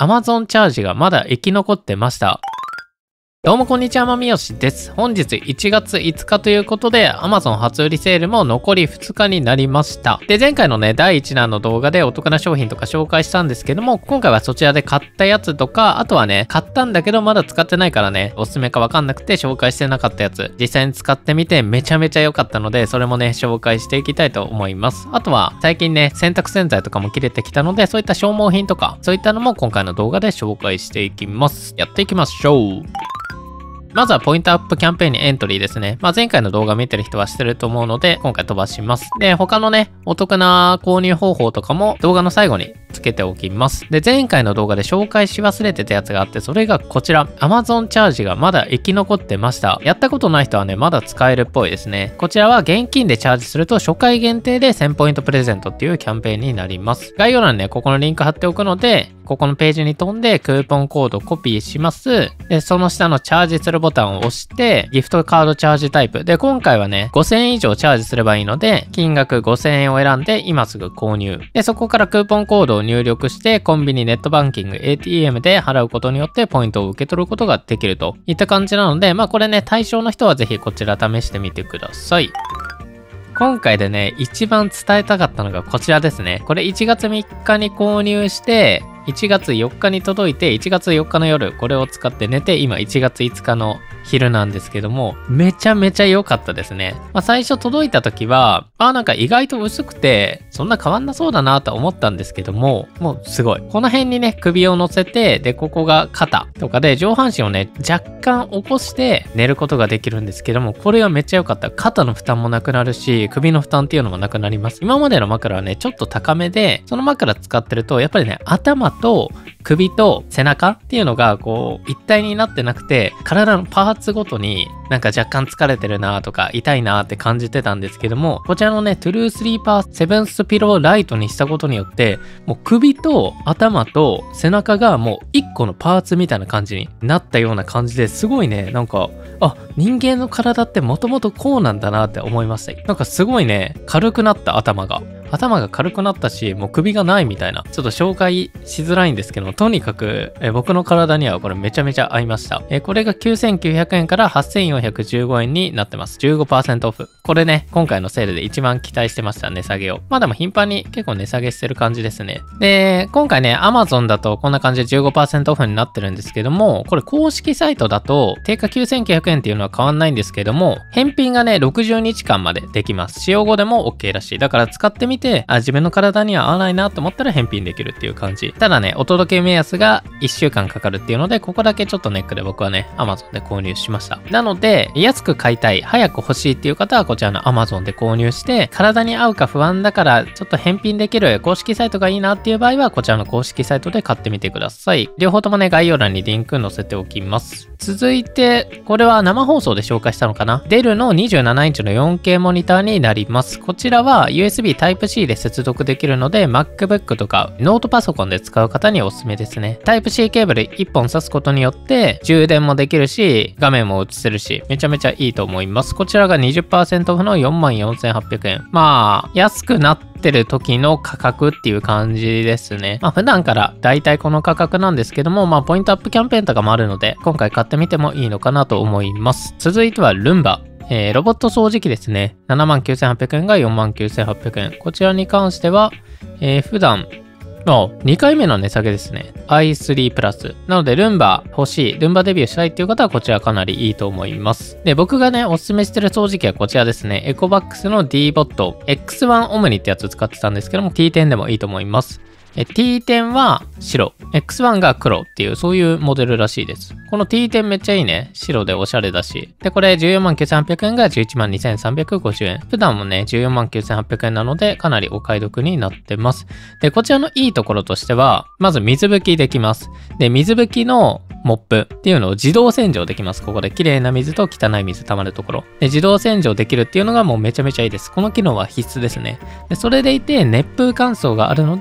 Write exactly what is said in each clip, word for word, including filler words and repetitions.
Amazon チャージがまだ生き残ってました。どうもこんにちは、まみよしです。本日いちがついつかということで Amazon 初売りセールも残りふつかになりました。で、前回のね、だいいちだんの動画でお得な商品とか紹介したんですけども、今回はそちらで買ったやつとか、あとはね、買ったんだけどまだ使ってないからね、おすすめかわかんなくて紹介してなかったやつ、実際に使ってみてめちゃめちゃ良かったので、それもね、紹介していきたいと思います。あとは、最近ね、洗濯洗剤とかも切れてきたので、そういった消耗品とか、そういったのも今回の動画で紹介していきます。やっていきましょう。まずはポイントアップキャンペーンにエントリーですね。まあ前回の動画見てる人は知ってると思うので、今回飛ばします。で、他のね、お得な購入方法とかも動画の最後につけておきます。で、前回の動画で紹介し忘れてたやつがあって、それがこちら。Amazon チャージがまだ生き残ってました。やったことない人はね、まだ使えるっぽいですね。こちらは現金でチャージすると初回限定でせんポイントプレゼントっていうキャンペーンになります。概要欄にね、ここのリンク貼っておくので、ここのページに飛んでクーポンコードをコピーします。で、その下のチャージするボタンを押して、ギフトカードチャージタイプ。で、今回はね、ごせんえん以上チャージすればいいので、金額ごせんえんを選んで今すぐ購入。で、そこからクーポンコードを入力して、コンビニ、ネットバンキング、エーティーエム で払うことによってポイントを受け取ることができるといった感じなので、まあこれね、対象の人はぜひこちら試してみてください。今回でね、一番伝えたかったのがこちらですね。これいちがつみっかに購入して、いちがつよっかに届いて、いちがつよっかの夜、これを使って寝て、今いちがついつかの昼なんですけども、めちゃめちゃ良かったですね。まあ最初届いた時は、あ、なんか意外と薄くて、そんな変わんなそうだなと思ったんですけども、もうすごい。この辺にね、首を乗せて、で、ここが肩とかで、上半身をね、若干起こして寝ることができるんですけども、これはめっちゃ良かった。肩の負担もなくなるし、首の負担っていうのもなくなります。今までの枕はね、ちょっと高めで、その枕使ってると、やっぱりね、頭と首と背中っていうのがこう一体になってなくて、体のパーツごとになんか若干疲れてるなとか痛いなって感じてたんですけども、こちらのねトゥルースリーパーセブンスピローライトにしたことによって、もう首と頭と背中がもう一個のパーツみたいな感じになったような感じで、すごいね、なんかあ、人間の体ってもともとこうなんだなって思いました。なんかすごいね、軽くなった頭が。頭が軽くなったし、もう首がないみたいな。ちょっと紹介しづらいんですけども、とにかくえ僕の体にはこれめちゃめちゃ合いました。えこれがきゅうせんきゅうひゃくえんからはっせんよんひゃくじゅうごえんになってます。じゅうごパーセント オフ。これね、今回のセールで一番期待してました、値下げを。まあでも頻繁に結構値下げしてる感じですね。で、今回ね、Amazon だとこんな感じで じゅうごパーセント オフになってるんですけども、これ公式サイトだと定価きゅうせんきゅうひゃくえんっていうのは変わんないんですけども、返品がね、ろくじゅうにちかんまでできます。使用後でも OK らしい。だから使ってみて、あ、自分の体体には合わないなと思ったら返品できるっていう感じ。ただね、お届け目安がいっしゅうかんかかるっていうので、ここだけちょっとネックで僕はね、Amazon で購入しました。なので、安く買いたい、早く欲しいっていう方はこちらの Amazon で購入して、体に合うか不安だからちょっと返品できる公式サイトがいいなっていう場合は、こちらの公式サイトで買ってみてください。両方ともね、概要欄にリンク載せておきます。続いて、これは生放送で紹介したのかな？デルのにじゅうななインチの よんケー モニターになります。こちらは ユーエスビー タイプシー で接続できるので、MacBook とかノートパソコンで使う方におすすめですね。タイプシー ケーブルいっぽん挿すことによって充電もできるし、画面も映せるし、めちゃめちゃいいと思います。こちらが にじゅっパーセント オフの よんまんよんせんはっぴゃくえん。まあ、安くなってる時の価格っていう感じですね。まあ普段からだいたいこの価格なんですけども、まあポイントアップキャンペーンとかもあるので、今回買ってみてもいいのかなと思います。続いてはルンバ。えー、ロボット掃除機ですね。ななまんきゅうせんはっぴゃくえんが よんまんきゅうせんはっぴゃくえん。こちらに関しては、えー、普段、あ、にかいめの値下げですね。アイスリー プラス。なので、ルンバ欲しい、ルンバデビューしたいっていう方はこちらかなりいいと思います。で、僕がね、おすすめしてる掃除機はこちらですね。エコバックスの D ボット エックスワン オムニってやつ使ってたんですけども、ティーテン でもいいと思います。え ティーテン は白、エックスワン が黒っていう、そういうモデルらしいです。この ティーテン めっちゃいいね。白でおしゃれだし。で、これじゅうよんまんきゅうせんはっぴゃくえんがじゅういちまんにせんさんびゃくごじゅうえん。普段もね、じゅうよんまんきゅうせんはっぴゃくえんなので、かなりお買い得になってます。で、こちらのいいところとしては、まず水拭きできます。で、水拭きのモップっていうのを自動洗浄できます。ここで綺麗な水と汚い水溜まるところ。で、自動洗浄できるっていうのがもうめちゃめちゃいいです。この機能は必須ですね。で、それでいて熱風乾燥があるので、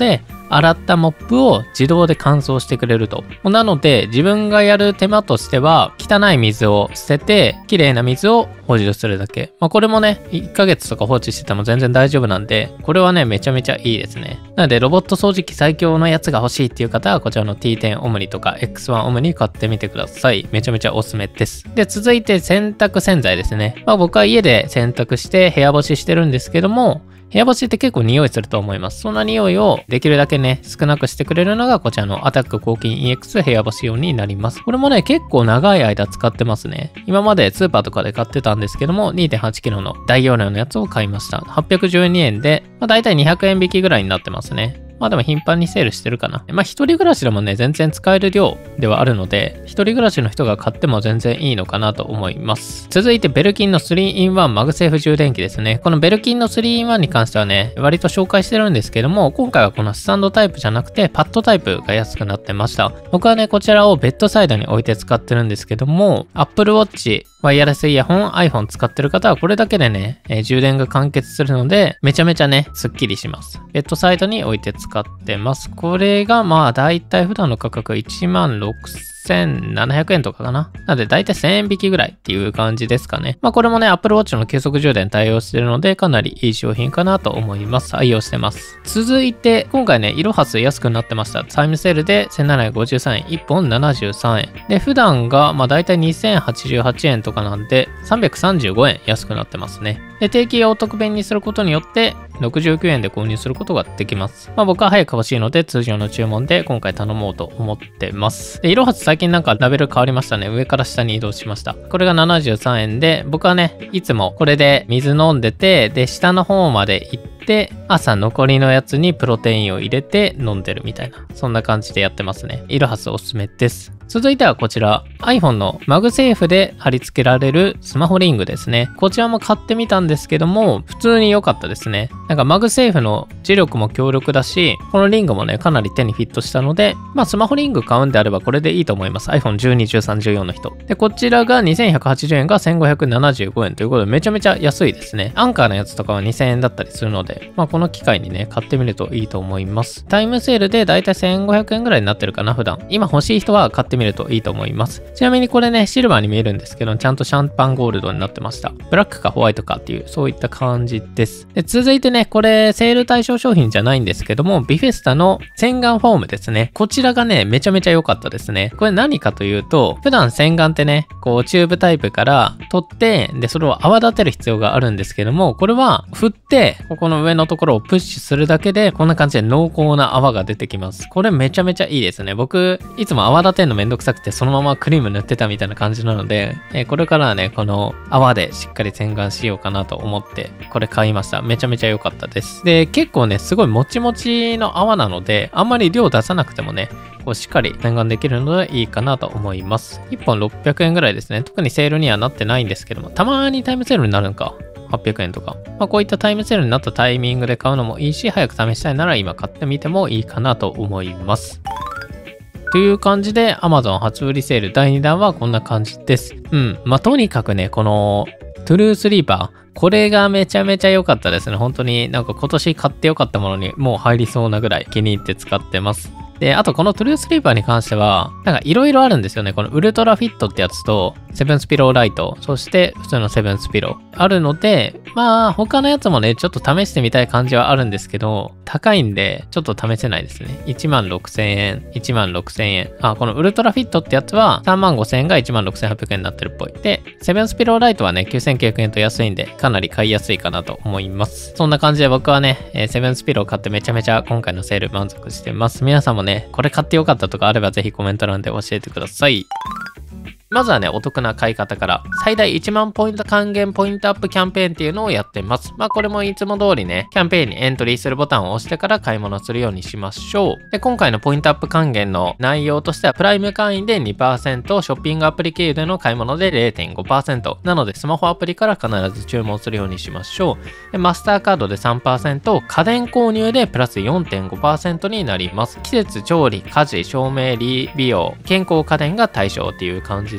洗ったモップを自動で乾燥してくれると。なので自分がやる手間としては汚い水を捨てて綺麗な水を補充するだけ。まあこれもねいっかげつとか放置してても全然大丈夫なんで、これはねめちゃめちゃいいですね。なのでロボット掃除機最強のやつが欲しいっていう方はこちらの ティーテン オムニとか エックスワン オムニ買ってみてください。めちゃめちゃおすすめです。で続いて洗濯洗剤ですね。まあ僕は家で洗濯して部屋干ししてるんですけども、部屋干しって結構匂いすると思います。そんな匂いをできるだけね、少なくしてくれるのがこちらのアタック抗菌 イーエックス 部屋干し用になります。これもね、結構長い間使ってますね。今までスーパーとかで買ってたんですけども、にてんはちキロの大容量のやつを買いました。はっぴゃくじゅうにえんで、まあ大体にひゃくえん引きぐらいになってますね。まあでも頻繁にセールしてるかな。まあ一人暮らしでもね、全然使える量ではあるので、一人暮らしの人が買っても全然いいのかなと思います。続いてベルキンの スリーインワン マグセーフ充電器ですね。このベルキンの スリーインワン に関してはね、割と紹介してるんですけども、今回はこのスタンドタイプじゃなくてパッドタイプが安くなってました。僕はね、こちらをベッドサイドに置いて使ってるんですけども、Apple Watch、ワイヤレスイヤホン、iPhone 使ってる方はこれだけでね、えー、充電が完結するので、めちゃめちゃね、スッキリします。ベッドサイドに置いて使ってます。これがまあだいたい普段の価格いちまんろくせんななひゃくえんとかかな。なのでだいたいせんえん引きぐらいっていう感じですかね。まあこれもね Apple Watch の急速充電対応してるのでかなりいい商品かなと思います。愛用してます。続いて今回ねイロハス安くなってました。タイムセールでせんななひゃくごじゅうさんえん、いっぽんななじゅうさんえん。で普段がまあだいたいにせんはちじゅうはちえんとかなんでさんびゃくさんじゅうごえん安くなってますね。で定期お得弁にすることによってろくじゅうきゅうえんで購入することができます。まあ僕は早く欲しいので通常の注文で今回頼もうと思ってます。で、イロハス最近なんかラベル変わりましたね。上から下に移動しました。これがななじゅうさんえんで、僕はね、いつもこれで水飲んでて、で、下の方まで行って、朝残りのやつにプロテインを入れて飲んでるみたいな、そんな感じでやってますね。イロハスおすすめです。続いてはこちら iPhone のマグセーフで貼り付けられるスマホリングですね。こちらも買ってみたんですけども普通に良かったですね。なんかマグセーフの磁力も強力だし、このリングもねかなり手にフィットしたので、まあスマホリング買うんであればこれでいいと思います。 アイフォンじゅうに、じゅうさん、じゅうよん の人で、こちらがにせんひゃくはちじゅうえんがせんごひゃくななじゅうごえんということでめちゃめちゃ安いですね。アンカーのやつとかはにせんえんだったりするので、まあこの機会にね買ってみるといいと思います。タイムセールでだいたいせんごひゃくえんぐらいになってるかな。普段今欲しい人は買ってみるといいと思います。ちなみにこれねシルバーに見えるんですけど、ちゃんとシャンパンゴールドになってました。ブラックかホワイトかっていうそういった感じです。で続いてね、これセール対象商品じゃないんですけども、ビフェスタの洗顔フォームですね。こちらがねめちゃめちゃ良かったですね。これ何かというと、普段洗顔ってねこうチューブタイプから取ってでそれを泡立てる必要があるんですけども、これは振ってここの上のところをプッシュするだけでこんな感じで濃厚な泡が出てきます。これめちゃめちゃいいですね。僕いつも泡立てるのめんどくさくてそのままクリーム塗ってたみたいな感じなので、えー、これからはねこの泡でしっかり洗顔しようかなと思ってこれ買いました。めちゃめちゃ良かったです。で結構ねすごいもちもちの泡なので、あんまり量出さなくてもねこうしっかり洗顔できるのでいいかなと思います。いっぽんろっぴゃくえんぐらいですね。特にセールにはなってないんですけども、たまにタイムセールになるのかはっぴゃくえんとか、まあ、こういったタイムセールになったタイミングで買うのもいいし、早く試したいなら今買ってみてもいいかなと思います。という感じで Amazon 初売りセールだいにだんはこんな感じです。うん。まあ、とにかくね、このトゥルースリーパー、これがめちゃめちゃ良かったですね。本当になんか今年買って良かったものにもう入りそうなぐらい気に入って使ってます。で、あとこのトゥルースリーパーに関しては、なんか色々あるんですよね。このウルトラフィットってやつと、セブンスピローライト、そして普通のセブンスピローあるので、まあ他のやつもね、ちょっと試してみたい感じはあるんですけど、高いんでちょっと試せないですね。いちまんろくせんえん、いちまんろくせんえん。あ、このウルトラフィットってやつはさんまんごせんえんがいちまんろくせんはっぴゃくえんになってるっぽい。で、セブンスピローライトはね、きゅうせんきゅうひゃくえんと安いんで、かなり買いやすいかなと思います。そんな感じで僕はね、えー、セブンスピロー買ってめちゃめちゃ今回のセール満足してます。皆さんもね、これ買ってよかったとかあればぜひコメント欄で教えてください。まずはね、お得な買い方から、最大いちまんポイント還元ポイントアップキャンペーンっていうのをやってます。まあこれもいつも通りね、キャンペーンにエントリーするボタンを押してから買い物するようにしましょう。で、今回のポイントアップ還元の内容としては、プライム会員で にパーセント、ショッピングアプリ経由での買い物で れいてんごパーセント。なので、スマホアプリから必ず注文するようにしましょう。で、マスターカードで さんパーセント、家電購入でプラス よんてんごパーセント になります。季節、調理、家事、照明、美容、健康家電が対象っていう感じ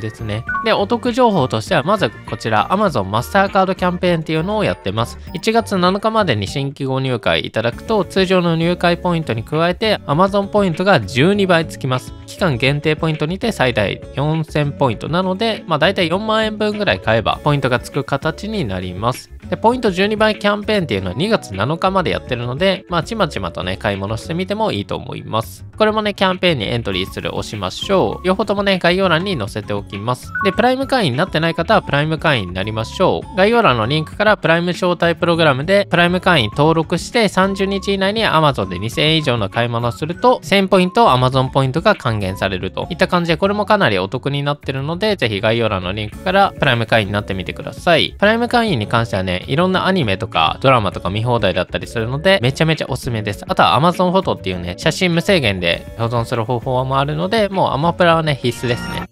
ですね。で、お得情報としては、まずこちら Amazon マスターカードキャンペーンっていうのをやってます。いちがつなのかまでに新規ご入会いただくと、通常の入会ポイントに加えて Amazon ポイントがじゅうにばいつきます。期間限定ポイントにて最大よんせんポイントなので、まあ大体よんまんえんぶんぐらい買えばポイントがつく形になります。で、ポイントじゅうにばいキャンペーンっていうのはにがつなのかまでやってるので、まあちまちまとね、買い物してみてもいいと思います。これもね、キャンペーンにエントリーする押しましょう。両方ともね、概要欄に載せておきます。で、プライム会員になってない方はプライム会員になりましょう。概要欄のリンクからプライム招待プログラムでプライム会員登録してさんじゅうにち以内に Amazon でにせんえん以上の買い物をするとせんポイント Amazon ポイントが還元されるといった感じで、これもかなりお得になってるので、ぜひ概要欄のリンクからプライム会員になってみてください。プライム会員に関してはね、いろんなアニメとかドラマとか見放題だったりするので、めちゃめちゃおすすめです。あとは Amazon フォトっていうね、写真無制限で保存する方法もあるので、もうアマプラはね、必須ですね。